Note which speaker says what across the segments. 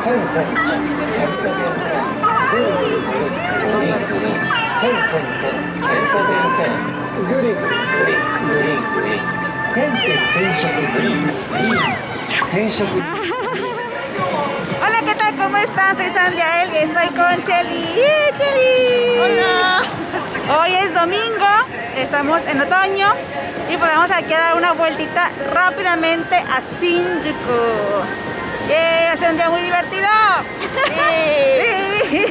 Speaker 1: Hola, ¿qué tal? ¿Cómo están? Soy Sandiael y estoy con Cheli. ¡Cheli!
Speaker 2: Hola.
Speaker 1: Hoy es domingo, estamos en otoño y pues vamos aquí a dar una vueltita rápidamente a Shinjuku. Va a ser un día muy divertido. Sí.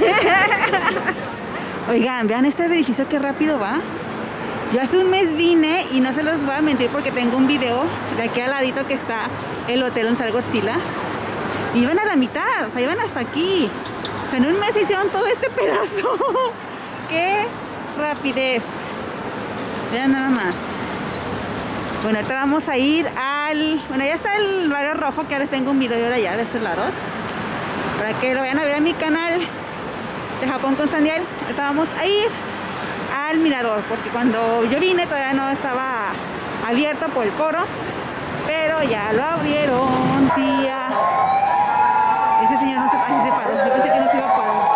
Speaker 1: Oigan, vean este edificio qué rápido va. Yo hace un mes vine y no se los voy a mentir porque tengo un video de aquí al ladito que está el hotel donde sale Godzilla. Y iban a la mitad, o sea, iban hasta aquí. O sea, en un mes hicieron todo este pedazo. ¡Qué rapidez! Vean nada más. Bueno, ahorita vamos a ir al... Bueno, ya está el barrio rojo, que ahora les tengo un video ahora ya de estos lados. Para que lo vayan a ver a mi canal de Japón con Sandiael. Ahorita vamos a ir al mirador, porque cuando yo vine todavía no estaba abierto por el coro, pero ya lo abrieron. Tía. Ese señor no se paró, yo pensé que no se iba a parar.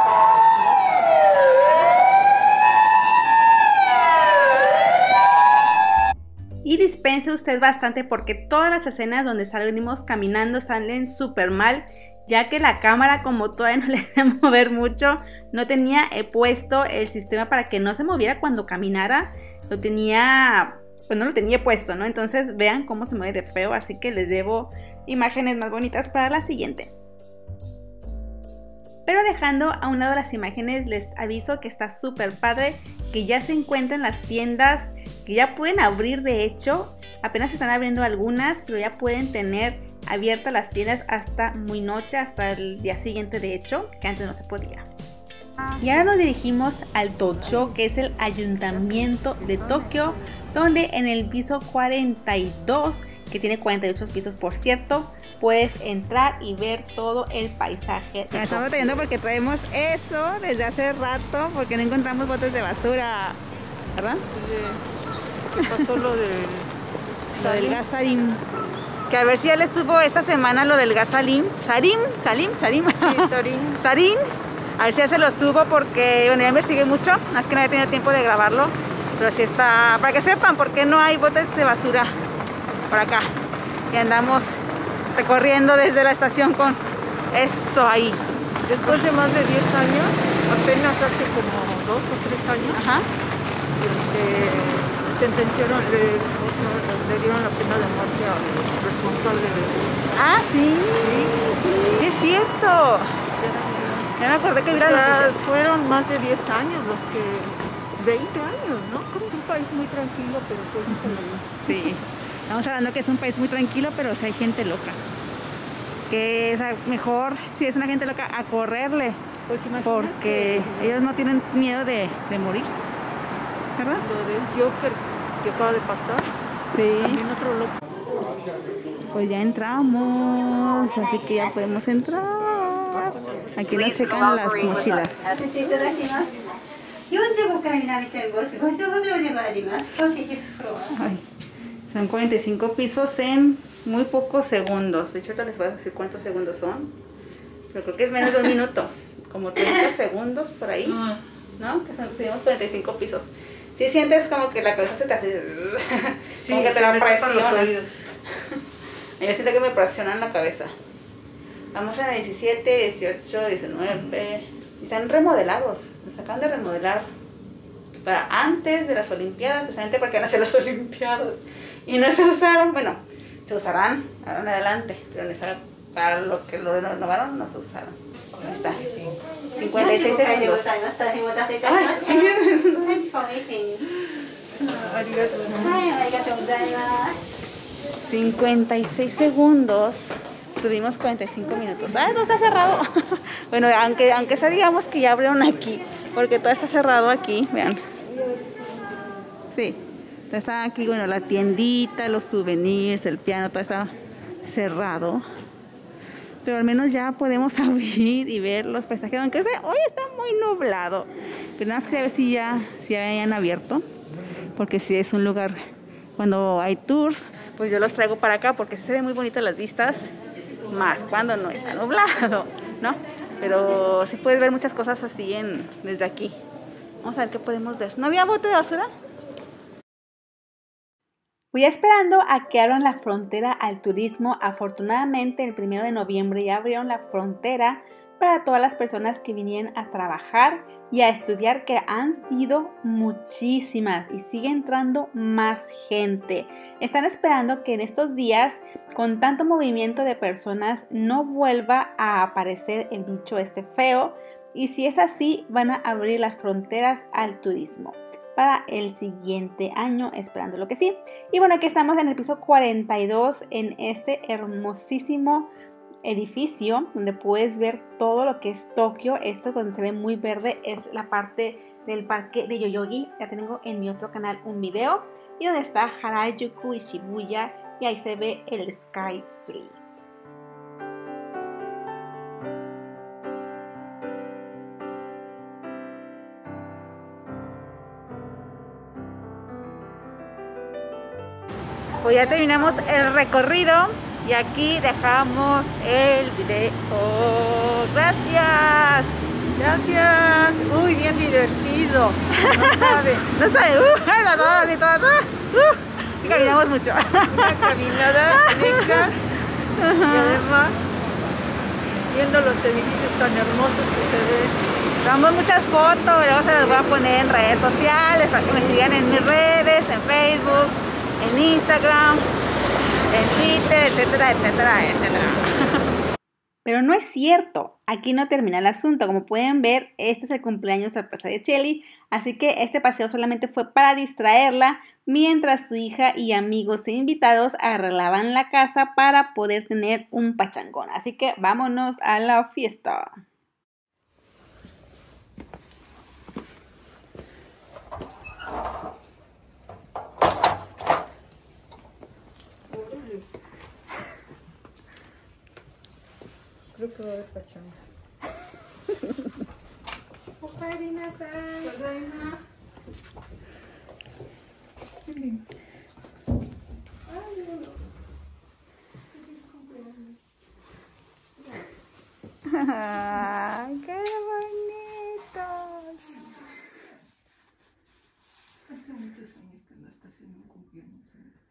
Speaker 1: Y dispense usted bastante porque todas las escenas donde salimos caminando salen súper mal, ya que la cámara, como todavía no le sé mover mucho, no tenía puesto el sistema para que no se moviera cuando caminara. Lo tenía, pues no lo tenía puesto, ¿no? Entonces vean cómo se mueve de feo, así que les debo imágenes más bonitas para la siguiente. Pero dejando a un lado las imágenes, les aviso que está súper padre, que ya se encuentran las tiendas, que ya pueden abrir. De hecho, apenas están abriendo algunas, pero ya pueden tener abiertas las tiendas hasta muy noche, hasta el día siguiente de hecho, que antes no se podía. Y ahora nos dirigimos al Tocho, que es el ayuntamiento de Tokio, donde en el piso 42, que tiene 48 pisos por cierto, puedes entrar y ver todo el paisaje. Estamos deteniendo porque traemos eso desde hace rato, porque no encontramos botes de basura, ¿verdad?
Speaker 2: Sí. ¿Qué pasó lo
Speaker 1: del gas sarín? Que a ver si ya les subo esta semana lo del gas sarín. ¿Sarín? Sí, sarín. A ver si ya se lo subo porque, bueno, ya investigué mucho, más que no había tenido tiempo de grabarlo, pero sí está, para que sepan por qué no hay botes de basura por acá. Y andamos recorriendo desde la estación con eso ahí.
Speaker 2: Después de más de 10 años, apenas hace como 2 o 3 años,
Speaker 1: ajá,
Speaker 2: sentenciaron, le dieron la pena de muerte al responsable de eso.
Speaker 1: Ah, sí, sí, es cierto. Ya me acordé que
Speaker 2: fueron más de 10 años los que... 20 años, ¿no? Como es un país muy tranquilo, pero fue un problema.
Speaker 1: Sí. Estamos hablando que es un país muy tranquilo, pero si hay gente loca. Que es mejor, si es una gente loca, a correrle.
Speaker 2: Pues
Speaker 1: porque ellos no tienen miedo de morirse, ¿verdad?
Speaker 2: Lo del Joker que acaba de pasar.
Speaker 1: Sí.
Speaker 2: También otro loco.
Speaker 1: Pues ya entramos, así que ya podemos entrar. Aquí nos checan las mochilas. Ay. Son 45 pisos en muy pocos segundos. De hecho, ahorita les voy a decir cuántos segundos son. Pero creo que es menos de un minuto. Como 30 segundos por ahí. ¿No? Que subimos 45 pisos. Si sientes como que la cabeza se te hace...
Speaker 2: Sí,
Speaker 1: como que te la presionan.
Speaker 2: los oídos.
Speaker 1: Yo siento que me presionan la cabeza. Vamos a 17, 18, 19. Y están remodelados. Nos acaban de remodelar para antes de las Olimpiadas, precisamente porque van a ser las Olimpiadas. Y no se usaron, bueno, se usarán ahora en adelante, pero para lo que lo renovaron no se usaron. Ahí está, 56 segundos. 56 segundos, subimos 45 minutos. Ah, no está cerrado. Bueno, aunque sea, digamos que ya abrieron aquí, porque todo está cerrado aquí, vean. Sí. Está aquí, bueno, la tiendita, los souvenirs, el piano, todo está cerrado. Pero al menos ya podemos abrir y ver los paisajes, aunque hoy está muy nublado. Pero nada más quería ver si ya hayan abierto, porque si es un lugar, cuando hay tours, pues yo los traigo para acá, porque se ven muy bonitas las vistas. más cuando no está nublado, ¿no? Pero sí puedes ver muchas cosas así desde aquí. Vamos a ver qué podemos ver. ¿No había bote de basura? Voy esperando a que abran la frontera al turismo. Afortunadamente el 1 de noviembre ya abrieron la frontera para todas las personas que vinieran a trabajar y a estudiar, que han sido muchísimas y sigue entrando más gente. Están esperando que en estos días, con tanto movimiento de personas, no vuelva a aparecer el bicho este feo, y si es así, van a abrir las fronteras al turismo para el siguiente año, esperando lo que sí. Y bueno, aquí estamos en el piso 42 en este hermosísimo edificio donde puedes ver todo lo que es Tokio. Esto donde se ve muy verde es la parte del parque de Yoyogi. Ya tengo en mi otro canal un video, y donde está Harajuku y Shibuya, y ahí se ve el Sky Tree. Pues ya terminamos el recorrido y aquí dejamos el video. ¡Gracias!
Speaker 2: Gracias. Uy, bien divertido. No sabe.
Speaker 1: No sabe. Y caminamos mucho.
Speaker 2: Una caminada rica. Y además, viendo los edificios tan hermosos que se ven.
Speaker 1: Tomamos muchas fotos, luego se las voy a poner en redes sociales para que me sigan en mis redes, en Facebook, en Instagram, en Twitter, etcétera, etcétera, etcétera. Pero no es cierto, aquí no termina el asunto. Como pueden ver, este es el cumpleaños sorpresa de Shelly, así que este paseo solamente fue para distraerla, mientras su hija y amigos e invitados arreglaban la casa para poder tener un pachangón. Así que vámonos a la fiesta.
Speaker 2: Creo que va a haber pachanga. Qué lindo.
Speaker 1: ¡Ay, qué bonitos!
Speaker 2: Hace muchos años que no está haciendo un cumpleaños.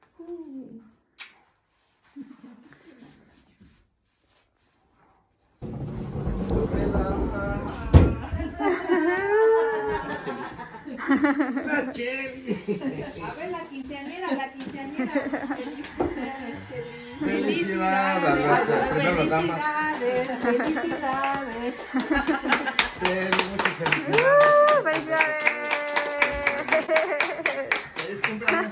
Speaker 3: La Cheli.
Speaker 4: A ver, la quinceañera, la quinceañera.
Speaker 3: Felicidades.
Speaker 4: Felicidades, felicidades.
Speaker 3: Cheli, muchas felicidades.
Speaker 1: ¡Felicidades!
Speaker 3: Feliz cumpleaños.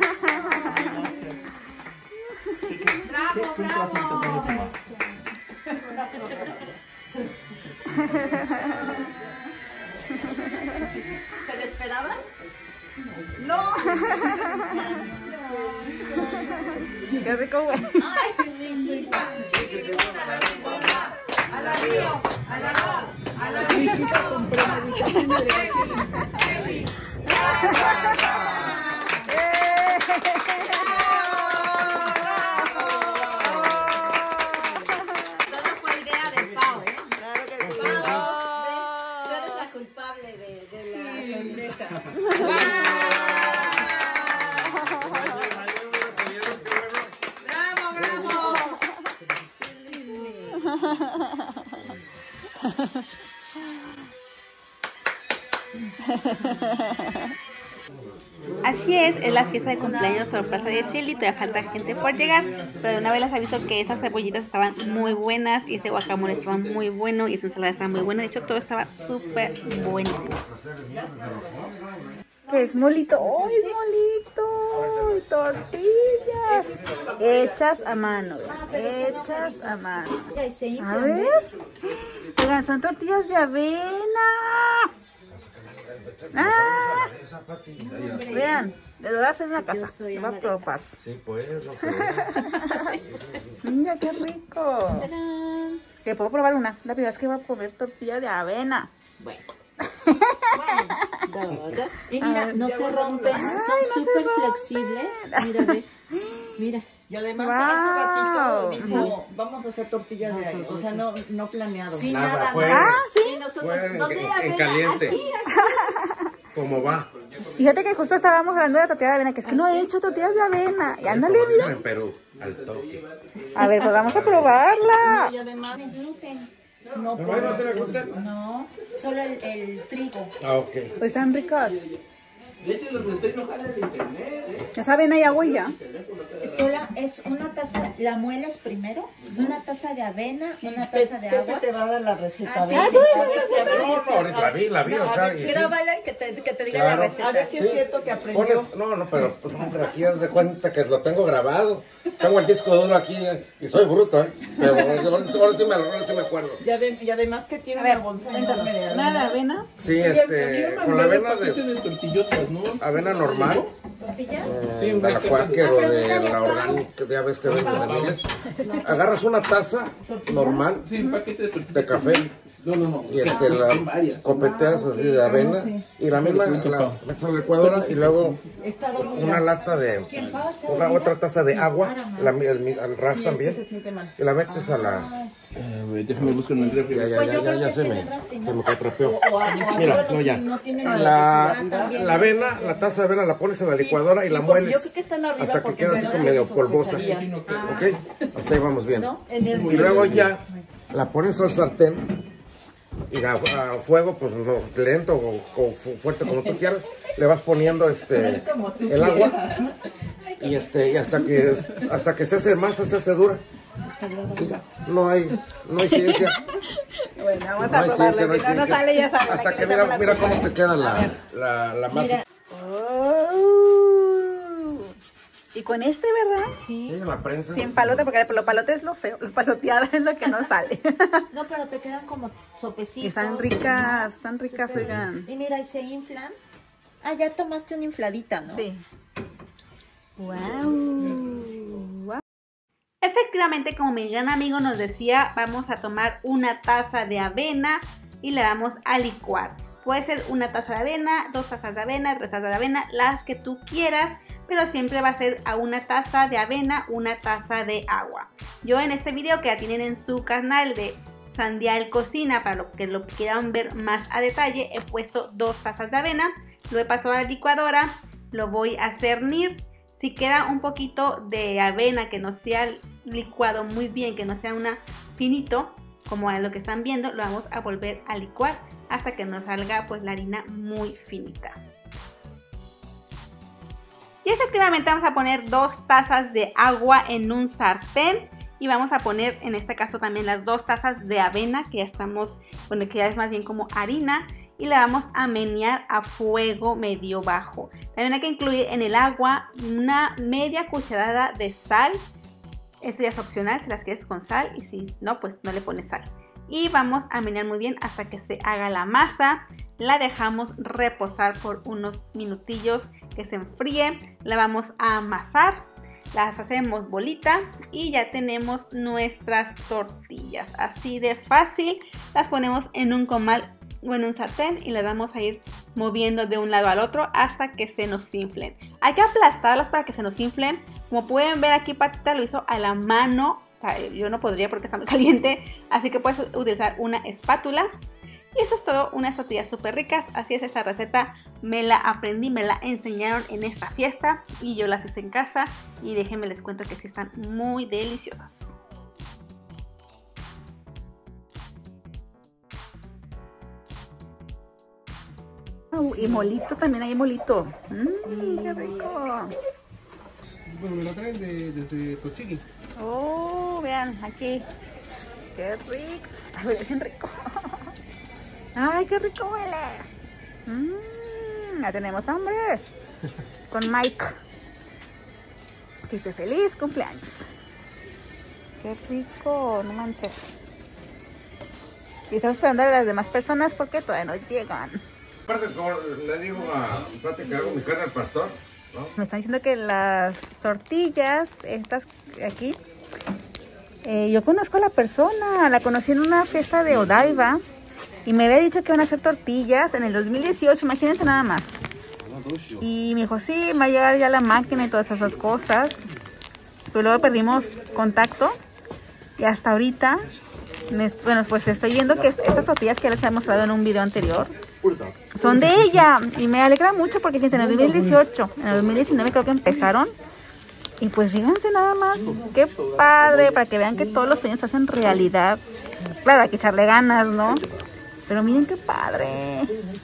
Speaker 4: Bravo, bravo. ¿Te lo esperabas?
Speaker 2: No.
Speaker 1: ¡Qué rico, güey!
Speaker 4: Ay, qué rico. Chiquitita, la rica. A la río, a la va, a la
Speaker 2: Visita con premeditación de
Speaker 4: Cheli. Todo fue idea de Pau, ¿eh?
Speaker 1: Claro que sí.
Speaker 4: Pau, tú eres la culpable de la sorpresa. ¡Bravo, bravo!
Speaker 1: Así es la fiesta de cumpleaños sorpresa de Shelly. Todavía falta gente por llegar, pero de una vez les aviso que esas cebollitas estaban muy buenas, y ese guacamole estaba muy bueno, y esa ensalada estaba muy buena. De hecho, todo estaba súper buenísimo. ¿Qué es molito? ¡Oh, es molito! Tortillas hechas a mano, hechas a mano. A ver, oigan, son tortillas de avena. ¡Ah! Vean, les voy a hacer una casa. Voy a probar.
Speaker 3: Sí, pues, lo que
Speaker 1: Mira qué rico. Que puedo probar una. La primera vez que voy a comer tortilla de avena.
Speaker 4: Bueno. Y mira, no se rompen, son súper flexibles. Mira, ve. Mira.
Speaker 2: Y además
Speaker 1: Wow.
Speaker 2: hace ratito dijo, vamos a hacer tortillas de ahí. O sea, no planeado.
Speaker 4: Sí,
Speaker 3: Nada,
Speaker 4: nada,
Speaker 3: fue-
Speaker 4: nada.
Speaker 1: sí.
Speaker 4: Y nosotros,
Speaker 3: Fue
Speaker 4: ¿dónde
Speaker 3: en
Speaker 4: avena?
Speaker 3: caliente.
Speaker 4: Aquí.
Speaker 3: ¿Cómo va?
Speaker 1: Fíjate que justo estábamos hablando de tortilla de avena, que es que no he hecho tortillas de avena. Y ándale,
Speaker 3: Como dicen
Speaker 1: mira.
Speaker 3: en Perú, al toque.
Speaker 1: A ver, pues vamos a probarla.
Speaker 2: Y además,
Speaker 4: Gluten.
Speaker 2: no
Speaker 3: ¿No no tiene gluten?
Speaker 4: No, solo el trigo.
Speaker 3: Ah, ok.
Speaker 1: Pues están ricas.
Speaker 5: Leche donde estoy no jala de internet.
Speaker 1: Es avena y agua y ya.
Speaker 4: Sola es una taza, la mueles primero, una taza de avena, una taza de
Speaker 2: Pepe
Speaker 4: agua.
Speaker 2: te va a dar la receta.
Speaker 4: Ah,
Speaker 2: A
Speaker 4: sí,
Speaker 2: ver,
Speaker 4: sí,
Speaker 2: a ver si- a ver
Speaker 3: No,
Speaker 2: si-
Speaker 3: no, ahorita la vi, o sea, y sí.
Speaker 4: Grábala y que te diga
Speaker 3: Claro.
Speaker 4: la
Speaker 2: A
Speaker 4: receta.
Speaker 2: ver si es cierto que aprendió.
Speaker 3: Pones, no, pero pues, hombre, aquí haz de cuenta que lo tengo grabado. Tengo el disco duro aquí y soy bruto, ¿eh? Pero ahora sí me acuerdo.
Speaker 2: Y además que tiene
Speaker 1: A ver,
Speaker 2: una bolsa
Speaker 1: cuéntanos.
Speaker 2: enorme de avena.
Speaker 1: Nada de avena.
Speaker 3: Sí, con la avena de
Speaker 5: tortillotas, ¿no?
Speaker 3: avena normal,
Speaker 5: Sí,
Speaker 3: de la Quaker o de la orgánica, ya ves que venden de miles. Agarras una taza normal
Speaker 5: Sí, un paquete de tortillas.
Speaker 3: de café
Speaker 5: No.
Speaker 3: y la copeteas así de avena y la misma la metes a la licuadora y luego
Speaker 2: Está dormida.
Speaker 3: una lata de una otra taza de agua, al ras
Speaker 2: Sí, es que se
Speaker 3: también
Speaker 2: siente mal.
Speaker 3: y la metes a la
Speaker 5: Déjame buscar en el refri.
Speaker 3: ya se me atrapeó.
Speaker 2: O agua.
Speaker 3: Mira,
Speaker 2: Bueno,
Speaker 3: no ya.
Speaker 2: no tiene
Speaker 3: La avena, la taza de avena la pones en la licuadora y la
Speaker 2: sí, porque yo
Speaker 3: mueles
Speaker 2: creo que están arriba
Speaker 3: hasta que
Speaker 2: porque
Speaker 3: queda
Speaker 2: si
Speaker 3: así
Speaker 2: no,
Speaker 3: como
Speaker 2: no
Speaker 3: medio
Speaker 2: se
Speaker 3: polvosa.
Speaker 2: sospecharía.
Speaker 3: ¿Ok? Hasta ahí vamos bien.
Speaker 2: ¿No? En el
Speaker 3: Y luego ya la pones al sartén y a fuego, pues no, lento o fuerte como tú quieras, le vas poniendo el agua y y hasta que se hace masa, se hace dura. Y ya, no hay ciencia.
Speaker 1: Bueno, vamos
Speaker 3: No
Speaker 1: a
Speaker 3: hay
Speaker 1: probarla.
Speaker 3: ciencia, no hay
Speaker 1: Si no nos
Speaker 3: ciencia.
Speaker 1: sale, ya saben.
Speaker 3: Hasta
Speaker 1: aquí
Speaker 3: que
Speaker 1: les damos
Speaker 3: mira
Speaker 1: la
Speaker 3: cómo te queda la masa.
Speaker 1: Oh. Y con este, ¿verdad?
Speaker 3: Sí, la prensa.
Speaker 1: Sin palote, porque lo palote es lo feo. Lo paloteado es lo que no sale.
Speaker 4: No, pero te quedan como sopecitos.
Speaker 1: Están ricas, oigan.
Speaker 4: Y mira, y se inflan. Ah, ya tomaste una infladita, ¿no?
Speaker 1: Sí. Wow. Efectivamente, como mi gran amigo nos decía, vamos a tomar una taza de avena y la vamos a licuar. Puede ser una taza de avena, 2 tazas de avena, 3 tazas de avena, las que tú quieras, pero siempre va a ser a una taza de avena, una taza de agua. Yo en este video que ya tienen en su canal de Sandial Cocina, para lo que lo quieran ver más a detalle, he puesto 2 tazas de avena, lo he pasado a la licuadora, lo voy a cernir. Si queda un poquito de avena que no sea licuado muy bien, que no sea una finito, como es lo que están viendo, lo vamos a volver a licuar hasta que nos salga pues la harina muy finita. Y efectivamente vamos a poner 2 tazas de agua en un sartén y vamos a poner en este caso también las 2 tazas de avena que ya estamos, bueno, que ya es más bien como harina, y la vamos a menear a fuego medio bajo. También hay que incluir en el agua una media cucharada de sal. Esto ya es opcional si las quieres con sal y si no, pues no le pones sal. Y vamos a menear muy bien hasta que se haga la masa. La dejamos reposar por unos minutillos que se enfríe. La vamos a amasar. Las hacemos bolita y ya tenemos nuestras tortillas. Así de fácil. Las ponemos en un comal o en un sartén y las vamos a ir moviendo de un lado al otro hasta que se nos inflen. Hay que aplastarlas para que se nos inflen. Como pueden ver aquí, Patita lo hizo a la mano. O sea, yo no podría porque está muy caliente, así que puedes utilizar una espátula. Y eso es todo, unas tortillas súper ricas. Así es, esta receta me la aprendí, me la enseñaron en esta fiesta y yo las hice en casa y déjenme les cuento que sí están muy deliciosas. Y molito también, hay molito. ¡Qué rico!
Speaker 3: Bueno, me lo traen desde Tochigi.
Speaker 1: Oh, vean, aquí. ¡Qué rico! ¡Ay, huele bien rico! ¡Ay, qué rico huele! Ya tenemos hambre. Con Mike. Dice feliz cumpleaños. ¡Qué rico! No manches. Y estamos esperando a las demás personas porque todavía no llegan.
Speaker 3: Aparte, como le digo a Pati que hago mi carne al pastor, ¿no?
Speaker 1: Me están diciendo que las tortillas, estas aquí, yo conozco a la persona, la conocí en una fiesta de Odaiba y me había dicho que iban a hacer tortillas en el 2018, imagínense nada más. Y me dijo, sí, va a llegar ya la máquina y todas esas cosas. pero luego perdimos contacto y hasta ahorita, bueno, pues estoy viendo que estas tortillas que les he mostrado en un video anterior son de ella y me alegra mucho porque fíjense, en el 2018, en el 2019 creo que empezaron y pues fíjense nada más, qué padre, para que vean que todos los sueños se hacen realidad. Claro, hay que echarle ganas, ¿no? Pero miren qué padre.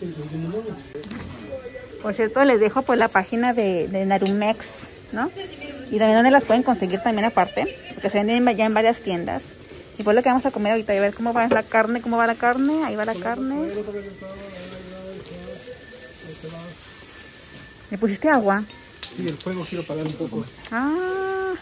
Speaker 1: Por cierto, les dejo pues la página de Narumex, ¿no? Y también donde las pueden conseguir también aparte, porque se venden ya en varias tiendas. Y pues lo que vamos a comer ahorita, a ver cómo va la carne, ahí va la carne. ¿Le pusiste agua?
Speaker 5: Sí, el fuego quiero apagar un poco.
Speaker 1: Ah.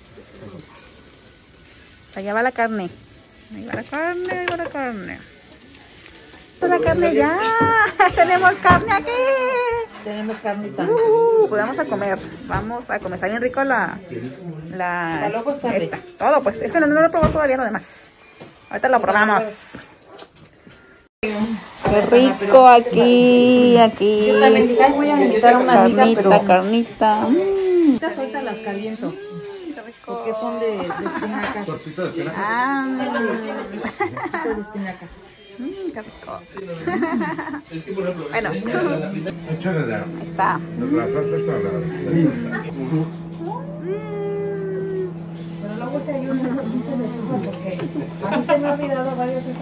Speaker 1: Allá va la carne. Ahí va la carne, ahí va la carne. La carne ya. Tenemos carne aquí.
Speaker 2: Tenemos carnita.
Speaker 1: Pues vamos a comer. Está bien rico la
Speaker 2: loco está rico.
Speaker 1: Todo, pues. Es que no lo he probado todavía lo demás. Ahorita lo probamos. Qué rico aquí.
Speaker 2: Yo también dije, voy a invitar a una amiga, pero...
Speaker 1: Carnita.
Speaker 2: Estas ahorita las caliento. Porque son de espinacas.
Speaker 3: Tortita de espinacas.
Speaker 2: Tortitas de espinacas.
Speaker 1: Qué rico. Bueno,
Speaker 3: Échale de
Speaker 1: ahí está.
Speaker 3: la salsa esta, la
Speaker 2: Pero luego se ayuda mucho de estufa porque a mí se me ha olvidado varias veces.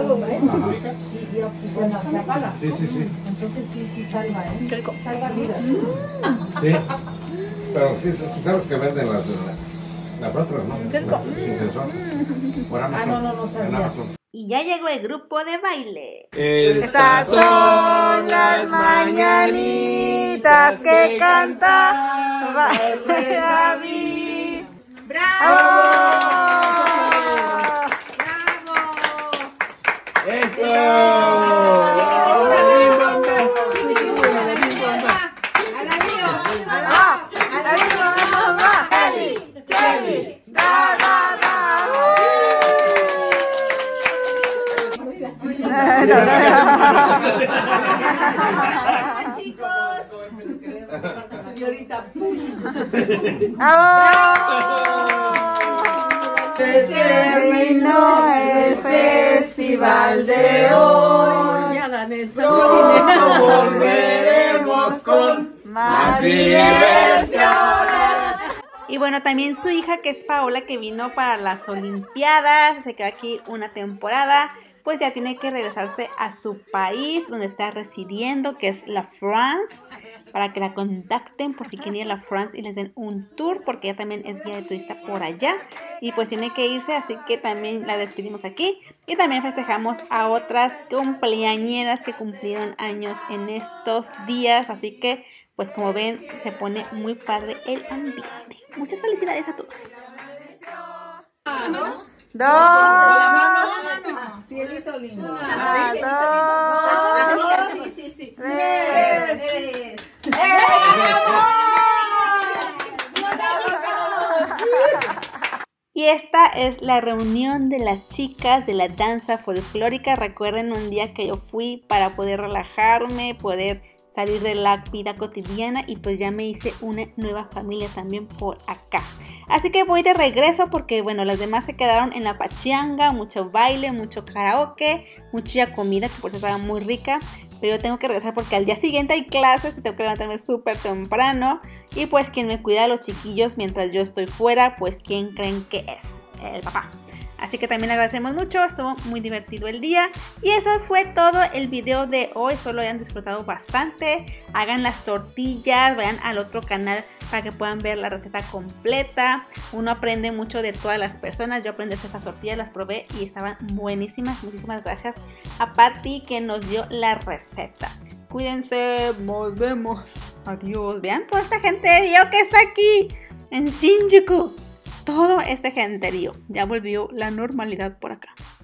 Speaker 2: Y se apaga.
Speaker 3: Sí.
Speaker 2: Entonces sí salva, ¿eh? Salva vidas.
Speaker 3: Sí. Pero sí sabes que venden las otras, ¿no? Sin sensor. Por Amazon.
Speaker 2: no sabía.
Speaker 3: En Amazon.
Speaker 1: Y ya llegó el grupo de baile.
Speaker 3: Estas
Speaker 1: son las mañanitas que canta David.
Speaker 4: ¡Bravo! Chicos. Y ahorita.
Speaker 1: Terminó el festival de hoy.
Speaker 2: Ya, Danet.
Speaker 3: Pronto volveremos con más diversión.
Speaker 1: Y bueno, también su hija, que es Paola, que vino para las Olimpiadas, se quedó aquí una temporada, pues ya tiene que regresarse a su país donde está residiendo, que es la France, para que la contacten por si quieren ir a la France y les den un tour, porque ella también es guía de turista por allá, y pues tiene que irse, así que también la despedimos aquí, y también festejamos a otras cumpleañeras que cumplieron años en estos días, así que pues como ven, se pone muy padre el ambiente. Muchas felicidades a todos.
Speaker 2: Cielito lindo. Sí.
Speaker 1: Tres. Y esta es la reunión de las chicas de la danza folclórica. Recuerden un día que yo fui para poder relajarme, poder salir de la vida cotidiana, y pues ya me hice una nueva familia también por acá. Así que voy de regreso porque bueno, las demás se quedaron en la pachanga, mucho baile, mucho karaoke, mucha comida que por eso estaba muy rica. Pero yo tengo que regresar porque al día siguiente hay clases y tengo que levantarme súper temprano. Y pues quien me cuida a los chiquillos mientras yo estoy fuera, pues ¿quién creen que es? El papá. Así que también agradecemos mucho, estuvo muy divertido el día. Y eso fue todo el video de hoy, espero lo hayan disfrutado bastante. Hagan las tortillas, vayan al otro canal para que puedan ver la receta completa. Uno aprende mucho de todas las personas, yo aprendí estas tortillas, las probé y estaban buenísimas. Muchísimas gracias a Patty que nos dio la receta. Cuídense, nos vemos, adiós. Vean toda esta genterío que está aquí en Shinjuku. Todo este genterío ya volvió la normalidad por acá.